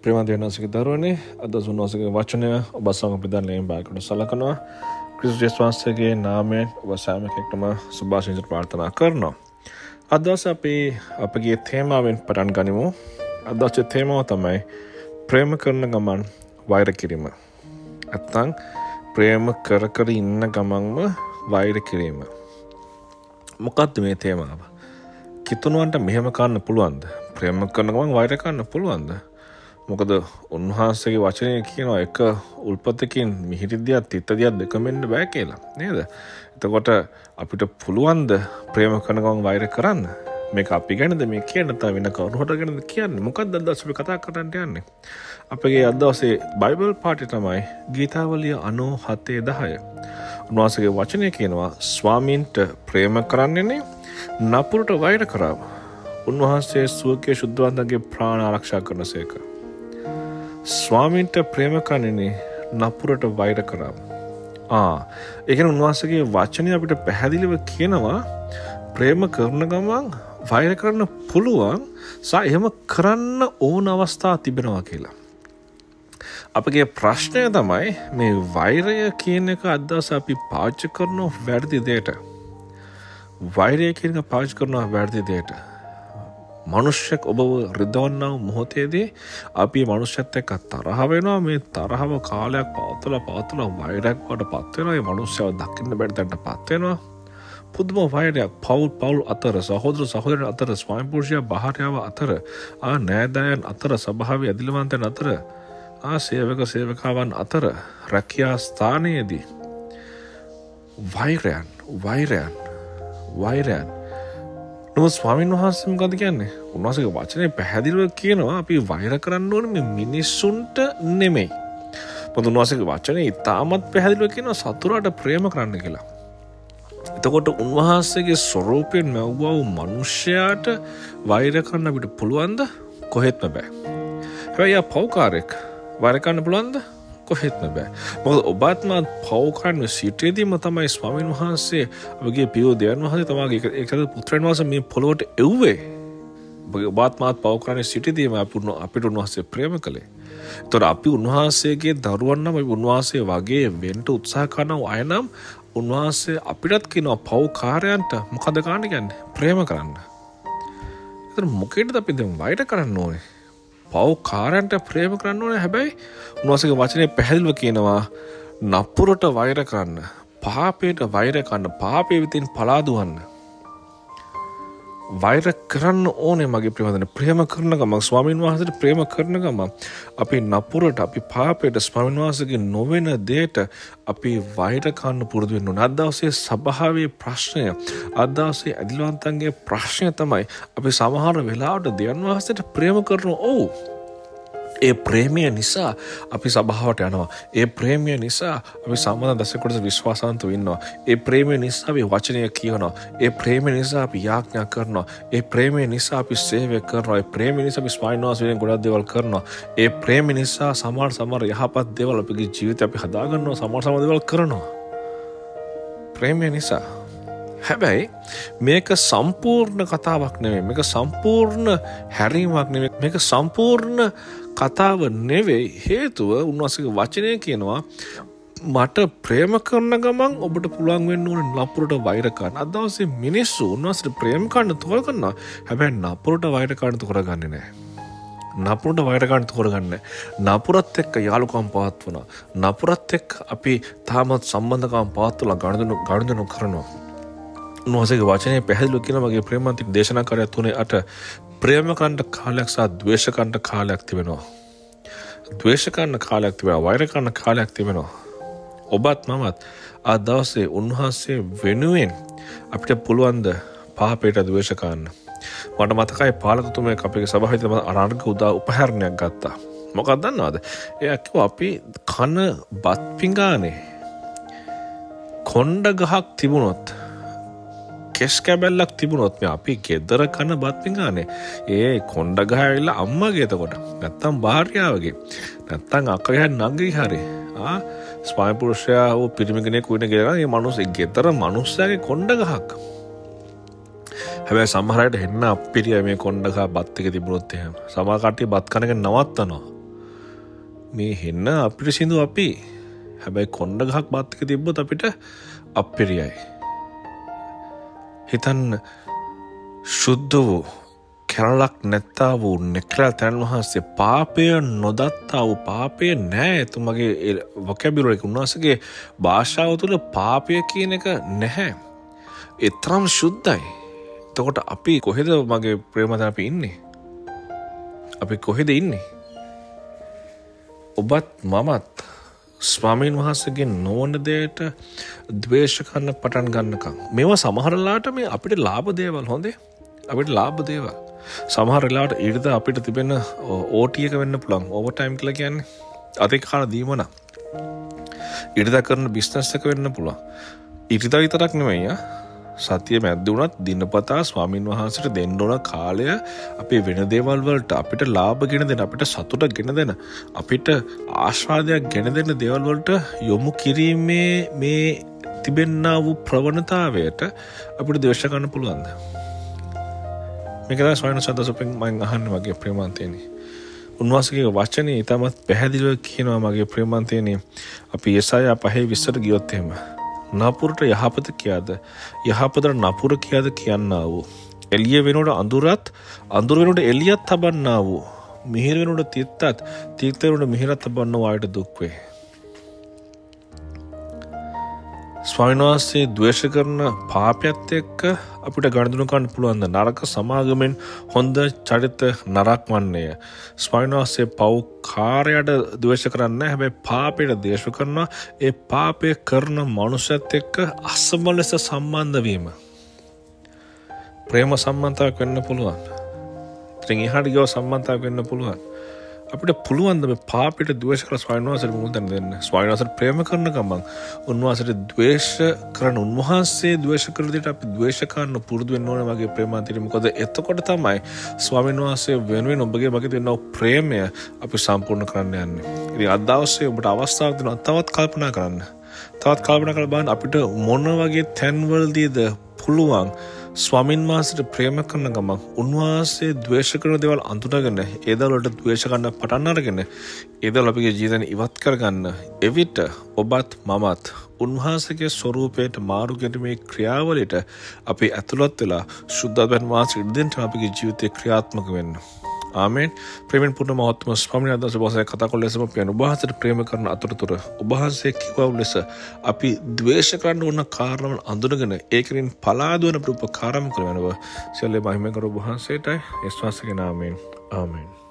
ප්‍රේමන්ත වෙනසික දරුවනේ අද සුන්නෝසගේ වචනය ඔබ සමග ප්‍රදානයෙන් බාරකට සලකනවා. ක්‍රිස්තුස් වහන්සේගේ නාමයෙන් ඔබ සෑම කෙනෙක්ටම සුභාශිංසන ප්‍රාර්ථනා කරනවා. අද අපි අපගේ තේමාවෙන් පටන් ගනිමු. අද අපේ තේමාව තමයි ප්‍රේම කරන ගමන් වෛර කිරීම. නැත්නම් ප්‍රේම කර කර ඉන්න ගමන්ම වෛර කිරීම. මොකක්ද මේ තේමාව? කිතුණුවන්ට මෙහෙම කරන්න පුළුවන්ද? ප්‍රේම කරන ගමන් වෛර කරන්න පුළුවන්ද? මොකද උන්වහන්සේගේ වචනය කියනවා එක උල්පතකින් මිහිරිදියක් තිත්තදියක් දෙකම වෙන්න බෑ කියලා නේද? එතකොට අපිට පුළුවන්ද ප්‍රේම කරන ගමන් වෛර කරන්න? මේක අපි ගැනද මේ කියන්නේ නැත්නම් වෙන කවුරුහට ගැනද කියන්නේ? මොකක්ද අද අපි කතා කරන්න යන්නේ? අපගේ අද දවසේ බයිබල් පාඩේ තමයි ගීතාවලිය 97:10. උන්වහන්සේගේ වචනය කියනවා ස්වාමීන්ට ප්‍රේම කරන්නේනේ නපුරට වෛර කරාව. උන්වහන්සේ සුවකේ ශුද්ධවන්තගේ ප්‍රාණ ආරක්ෂා කරනසේක. ස්වාමීන්ට ප්‍රේම කරන්නේනේ නපුරට වෛර කරාව. ඒ කියන්නේ උන්වහන්සේගේ වචනය අපිට පැහැදිලිව කියනවා ප්‍රේම කරන ගමන් වෛර කරන්න පුළුවන් සහ එහෙම කරන්න ඕන අවස්ථා තිබෙනවා කියලා. අපගේ ප්‍රශ්නය තමයි මේ වෛරය කියන එක අදහස අපි පාවිච්චි කරන වැරදි දෙයට. වෛරය කියන එක පාවිච්චි කරන වැරදි දෙයට. මනුෂ්‍යෙක් ඔබව රිදවන්නා මොහොතේදී අපි මනුෂ්‍යත් එක්ක තරහ වෙනවා. මේ තරහව කාලයක් පවත්වලා වෛරයක් බවට පත් වෙනවා. මේ මනුෂ්‍යව දකින්න බැරි තැනට පත් වෙනවා. පුදුම වෛරයක් පවුල් අතර, සහෝදර සහෝදරයන් අතර, ස්වාමි පුරුෂයා භාර්යාව අතර, නෑදෑයන් අතර, සභාවේ ඇදිලිවන්තයන් අතර, සේවක සේවකාවන් අතර, රැකියා ස්ථානයේදී වෛරයන් නමුත් ස්වාමීන් වහන්සේ මොකද කියන්නේ? උන්වහන්සේගේ වචනේ පැහැදිලිව කියනවා අපි වෛර කරන්න ඕනේ මේ මිනිස්සුන්ට නෙමෙයි. මොකද උන්වහන්සේගේ වචනේ ඉතාමත් පැහැදිලිව කියනවා සතුරාට ප්‍රේම කරන්න කියලා. එතකොට උන්වහන්සේගේ ස්වරූපයෙන් මැව්වා වූ මිනිසයාට වෛර කරන්න අපිට පුළුවන්ද? කොහෙත්ම බෑ. හැබැයි පෞකාරයක් වෛර කරන්න පුළුවන්ද? කොහෙත්ම බෑ. මොකද ඔබත් මාත් පෞකාරන සිටේදීම තමයි ස්වාමීන් වහන්සේ අපගේ පියෝ දෙවියන් වහන්සේ තමගේ ඒකද පුත්‍රයන් වහන්සේ මේ පොළොවට එව්වේ. ඔබත් මාත් පෞකාරන සිටේදීම අපිට උන්වහන්සේ ප්‍රේම කළේ. ඒතර අපි උන්වහන්සේගේ දරුවන් නම් අපි උන්වහන්සේ වගේ වෙන්න උත්සාහ කරන අය නම් උන්වහන්සේ අපිටත් කියනවා පෞකාරයන්ට මොකද කරන්න කියන්නේ? ප්‍රේම කරන්න. ඒතර මොකේද අපි දැන් වෛර කරන්න ඕනේ? පෞකාරයන්ට ප්‍රේම කරන්න ඕනේ. හැබැයි උන්වහන්සේගේ වචනේ පැහැදිලිව කියනවා නපුරට වෛර කරන්න, පාපයට වෛර කරන්න, පාපයේ විතින් පලා දුවන්න. වෛර කරන්න ඕනේ මගේ ප්‍රේමදන. ප්‍රේම කරන ගමන් ස්වාමීන් වහන්සේට ප්‍රේම කරන ගමන් අපි නපුරට, අපි පාපයට, ස්වාමීන් වහන්සේගේ නොවන දෙයට අපි වෛර කරන්න පුරුදු වෙන්න ඕනේ. අද දවසේ සභාවේ ප්‍රශ්නය, අද දවසේ ඇදිලිවන්තන්ගේ ප්‍රශ්නය තමයි අපි සමහර වෙලාවට දෙවියන් වහන්සේට ප්‍රේම කරනවා. ඒ ප්‍රේමය නිසා අපි සභාවට යනවා. ඒ ප්‍රේමය නිසා අපි සම්බන්ධ දසකොටස විශ්වාසන්තව ඉන්නවා. ඒ ප්‍රේමය නිසා අපි වචනය කියනවා. ඒ ප්‍රේමය නිසා අපි යාඥා කරනවා. ඒ ප්‍රේමය නිසා අපි සේවය කරනවා. ඒ ප්‍රේමය නිසා අපි ස්වාමීන් වහන්සේගෙන් ගොඩක් දේවල් කරනවා. ඒ ප්‍රේමය නිසා සමහර යහපත් දේවල් අපේ ජීවිතේ අපි හදාගන්නවා. සමහර දේවල් කරනවා. ප්‍රේමය නිසා. හැබැයි මේක සම්පූර්ණ කතාවක් නෙමෙයි. මේක සම්පූර්ණ හැරීමක් නෙමෙයි. මේක සම්පූර්ණ කතාව නෙවෙයි. හේතුව උන්වහන්සේගේ වචනය කියනවා මට ප්‍රේම කරන ගමන් ඔබට පුළුවන් වෙන්න ඕනේ නපුරට වෛර කරන්න. අද දවසේ මිනිස්සු උන්වහන්සේට ප්‍රේම කරන්න තෝරගන්නවා. හැබැයි නපුරට වෛර කරන්න තෝරගන්නේ නැහැ. නපුරට වෛර කරන්න තෝරගන්නේ නැහැ. නපුරත් එක්ක යාළුකම් පවත්වනවා. නපුරත් එක්ක අපි තාමත් සම්බන්ධකම් පවත්වලා ගනුදෙනු කරනවා. උන්වහන්සේගේ වචනේ පැහැදිලිව කියනවා මගේ ප්‍රේමන්තික දේශනාකාරය 3:8 ප්‍රේම කරන්න කාලයක් සහ ද්වේෂ කරන්න කාලයක් තිබෙනවා. ද්වේෂ කරන්න කාලයක් තිබෙනවා. වෛර කරන්න කාලයක් තිබෙනවා. ඔබත් මමත් අද දවසේ උන්වහන්සේ වෙනුවෙන් අපිට පුළුවන් ද පාපයට ද්වේෂ කරන්න. මට මතකයි පාලකතුමෙක් අපේ සභාවේ අරාර්ග උපහරණයක් ගත්තා. මොකක්ද දන්නවද? එයා කිව්වා අපි කන බත් පිඟානේ කොණ්ඩ ගහක් තිබුණොත්, කෙස් කැබැල්ලක් තිබුණොත්, මේ අපි ගෙදර කන බත් පිඟානේ ඒ කොණ්ඩ ගහ ඇවිල්ලා අම්මගේ, එතකොට නැත්තම් භාර්යාවගේ, නැත්තම් අක්කගේ නංගිගේ හරි ස්වාමි පුරුෂයා වූ පිරිමි කෙනෙක් වෙන ගෙදර මේ මිනිස්සේ ගෙදර මිනිස්සයාගේ කොණ්ඩ ගහක්. හැබැයි සමහර අයට හෙන්න අප්පිරිය මේ කොණ්ඩ ගහ බත් එක තිබුණොත් එහෙම සමහර කට්ටිය බත් කන එක නවත්තනවා. මේ හෙන්න අපිරිසිදු අපි. හැබැයි කොණ්ඩ ගහක් බාත් එක තිබ්බොත් අපිට අප්පිරියයි. හිතන්න ශුද්ධ වූ කැරලක් නැත්තා වූ නෙක්රල් තැන් වහන්සේ පාපය නොදත්තා වූ පාපය නෑ එතුමගේ වොකැබියුලරි එක උන්වහන්සේගේ භාෂාව තුළ පාපය කියන එක නැහැ. ඒ තරම් ශුද්ධයි. එතකොට අපි කොහෙද මගේ ප්‍රේමතන අපි ඉන්නේ? අපි කොහෙද ඉන්නේ? ඔබත් මමත් ස්වාමීන් වහන්සේගේ නොවන දෙයට ද්වේෂ කරන්න පටන් ගන්නකම් මේවා සමහරලාට මේ අපිට ලාභ දේවල් හොඳේ. අපිට ලාභ දේවල්. සමහර වෙලාවට ඊට අපිට තිබෙන OT එක වෙන්න පුළුවන්. ඕවර් ටයිම් කියලා කියන්නේ අතේ කාල දීමන. ඊට කරන බිස්නස් එක වෙන්න පුළුවන්. ඊට විතරක් නෙමෙයි සතිය මැද්ද වුණත් දිනපතා ස්වාමින් වහන්සේට දෙන්න ඕන කාලය අපේ වෙන දේවල් වලට අපිට ලාභ ගෙන දෙන, අපිට සතුට ගෙන දෙන, අපිට ආශාදයක් ගෙන දෙන දේවල් වලට යොමු කිරීමේ මේ තිබෙන්නා වූ ප්‍රවණතාවයට අපිට ද්වේෂ කරන්න පුළුවන්ද? මේක තමයි ස්වාමීන් වහන්සේ මම අහන්නේ මගේ ප්‍රේමාන්තේනි. උන්වහන්සේගේ වචනේ ඊටමත් පැහැදිලිව කියනවා මගේ ප්‍රේමාන්තේනි. අපි යසායා 5:20ට ගියොත් එහෙම නපුරට යහපත කියාද යහපතට නපුර කියාද කියන්නා වූ එළිය වෙනකොට අඳුරත් අඳුර වෙනකොට එළියත් තබන්නා වූ මිහිර වෙනකොට තිත්තත් තිත්ත වෙනකොට මිහිරත් තබන්න වායට දුක් වේ. ස්වාමීන් වහන්සේ ද්වේෂ කරන පාපයත් එක්ක අපිට ගනුදෙනු කරන්න පුළුවන් ද? නරක සමාගමෙන් හොඳ චරිත නරක වන්නේය. ස්වාමීන් වහන්සේ පව්කාරයට ද්වේෂ කරන්නේ නැහැ. හැබැයි පාපයට ද්වේෂ කරනවා. ඒ පාපය කරන මනුස්සයත් එක්ක අසම ලෙස සම්බන්ධ වීම. ප්‍රේම සම්බන්ධතාවයක් වෙන්න පුළුවන්. ඉතින් එහාට ගියව සම්බන්ධතාවයක් වෙන්න පුළුවන්. අපිට පුළුවන් ද මේ පාපයට ද්වේෂ කරලා ස්වාමීන් වහන්සේට මුහුණ දෙන්න. ස්වාමීන් වහන්සේට ප්‍රේම කරන ගමන් උන්වහන්සේට ද්වේෂ කරන උන්වහන්සේ ද්වේෂ කරන දෙයට අපි ද්වේෂ කරන්න පුරුදු වෙන්න ඕනේ මගේ ප්‍රේමාන්තයට. මොකද එතකොට තමයි ස්වාමීන් වහන්සේ වෙනුවෙන් ඔබගේ මගේ දෙන ප්‍රේමය අපි සම්පූර්ණ කරන්න යන්නේ. ඉතින් අද දවසේ ඔබට අවස්ථාවක් දෙනවා තවත් කල්පනා කරන්න. තවත් කල්පනා කරලා බලන්න අපිට මොන වගේ තැන්වලදීද පුළුවන් ස්වාමීන් වහන්සේට ප්‍රේම කරන ගමන් උන්වහන්සේ ද්වේෂ කරන දේවල් අඳුනගෙන ඒ දේවල් වලට ද්වේෂ කරන්න පටන් අරගෙන ඒ දේවල් අපගේ ජීවිතේන් ඉවත් කරගන්න එවිට ඔබත් මමත් උන්වහන්සේගේ ස්වරූපයට මාරු ගැනීමේ ක්‍රියාවලියට අපි ඇතුළත් වෙලා සුද්ධත්වයන් වහන්සේ ඉදින් අපගේ ජීවිතේ ක්‍රියාත්මක වෙන්න. ආමෙන්. ප්‍රේමෙන් පුර්ණ මහත්ම ස්වාමීන් වහන්සේ බොහෝ කතා කළ ලෙසම පියන ඔබ වහන්සේට ප්‍රේම කරන අතරතුර ඔබ වහන්සේ කිව්වා ලෙස අපි ද්වේෂ කරන්න ඕන කාරණාවල් අඳුනගෙන ඒකෙන් පලාදුවන උපකාරම් කරනවා. සියල්ල මහිම කර ඔබ වහන්සේටයි යේසුස් වහන්සේගේ නාමයෙන්. ආමෙන්.